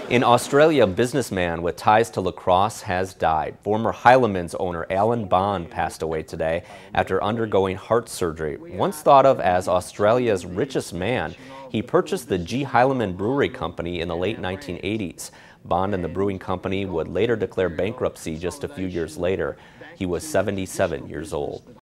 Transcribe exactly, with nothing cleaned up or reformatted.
In Australia, a businessman with ties to lacrosse has died. Former Heileman's owner Alan Bond passed away today after undergoing heart surgery. Once thought of as Australia's richest man, he purchased the G. Heileman Brewing Company in the late nineteen eighties. Bond and the brewing company would later declare bankruptcy just a few years later. He was seventy-seven years old.